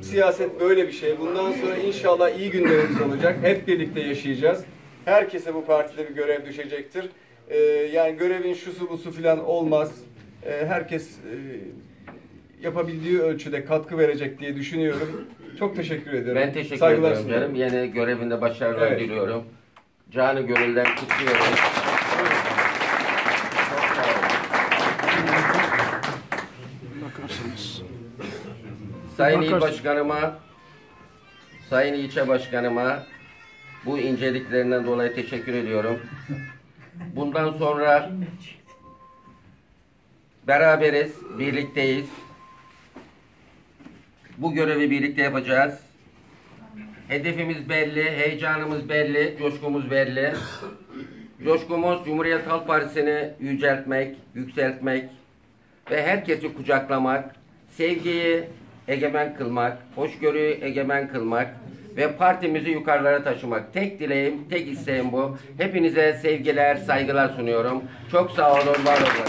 siyaset böyle bir şey. Bundan sonra inşallah iyi günlerimiz olacak. Hep birlikte yaşayacağız. Herkese bu partide bir görev düşecektir. Yani görevin şusu busu filan olmaz. Herkes yapabildiği ölçüde katkı verecek diye düşünüyorum. Çok teşekkür ederim. Ben teşekkür ederim canım. Yine görevinde başarılar diliyorum. Canı gönülden kutluyorum. Bakarsınız. Sayın İl Başkanıma, Sayın İlçe Başkanıma bu inceliklerinden dolayı teşekkür ediyorum. Bundan sonra beraberiz, birlikteyiz. Bu görevi birlikte yapacağız. Hedefimiz belli, heyecanımız belli, coşkumuz belli. Coşkumuz Cumhuriyet Halk Partisi'ni yüceltmek, yükseltmek ve herkesi kucaklamak, sevgiyi egemen kılmak, hoşgörüyü egemen kılmak ve partimizi yukarılara taşımak. Tek dileğim, tek isteğim bu. Hepinize sevgiler, saygılar sunuyorum. Çok sağ olun, var olun.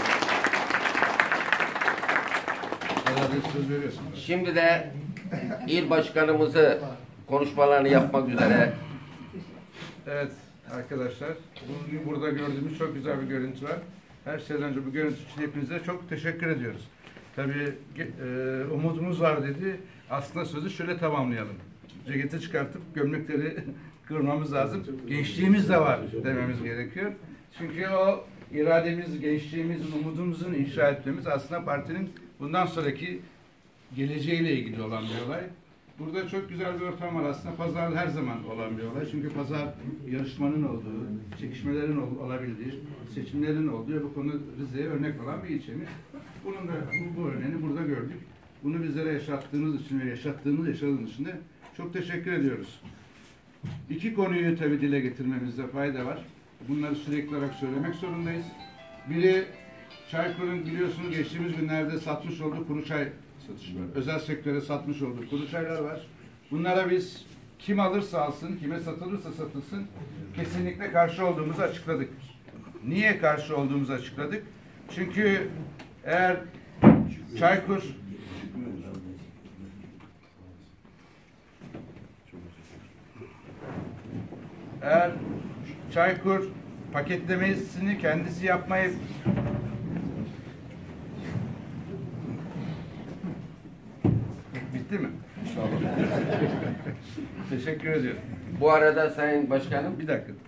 Şimdi de il başkanımızı konuşmalarını yapmak üzere. Evet arkadaşlar, bugün burada gördüğümüz çok güzel bir görüntü var. Her şeyden önce bu görüntü için hepinize çok teşekkür ediyoruz. Tabii umudumuz var dedi. Aslında sözü şöyle tamamlayalım. Ceketi çıkartıp gömlekleri kırmamız lazım. Gençliğimiz de var dememiz gerekiyor. Çünkü o irademiz, gençliğimizin, umudumuzun inşa etmemiz aslında partinin bundan sonraki geleceğiyle ilgili olan bir olay. Burada çok güzel bir ortam var aslında. Pazar her zaman olan bir olay. Çünkü pazar yarışmanın olduğu, çekişmelerin olabildiği, seçimlerin olduğu, bu konuda Rize'ye örnek olan bir ilçemiz. Bunun da bu örneğini burada gördük. Bunu bizlere yaşattığınız için ve yaşadığınız için de çok teşekkür ediyoruz. İki konuyu tabii dile getirmemizde fayda var. Bunları sürekli olarak söylemek zorundayız. Biri Çaykur'un biliyorsunuz geçtiğimiz günlerde satmış olduğu kuru çay satışı var. Özel sektöre satmış olduğu kuru çaylar var. Bunlara biz kim alırsa alsın, kime satılırsa satılsın kesinlikle karşı olduğumuzu açıkladık. Niye karşı olduğumuzu açıkladık? Çünkü eğer Çaykur paketlemesini kendisi yapmayıp bitti mi? Teşekkür ediyorum. Bu arada Sayın Başkanım, Bir dakika.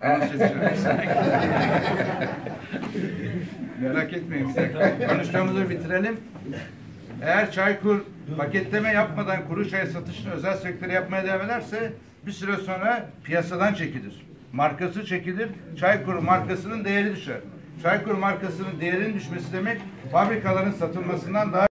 Merak etmeyin. Konuşmamızı bitirelim. Eğer Çaykur paketleme yapmadan kuru çay satışını özel sektöre yapmaya devam ederse bir süre sonra piyasadan çekilir. Markası çekilir. Çaykur markasının değeri düşer. Çaykur markasının değerinin düşmesi demek fabrikaların satılmasından daha